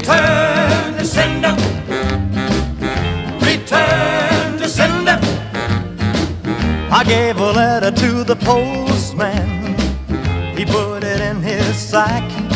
Return to sender. Return to sender. I gave a letter to the postman. He put it in his sack.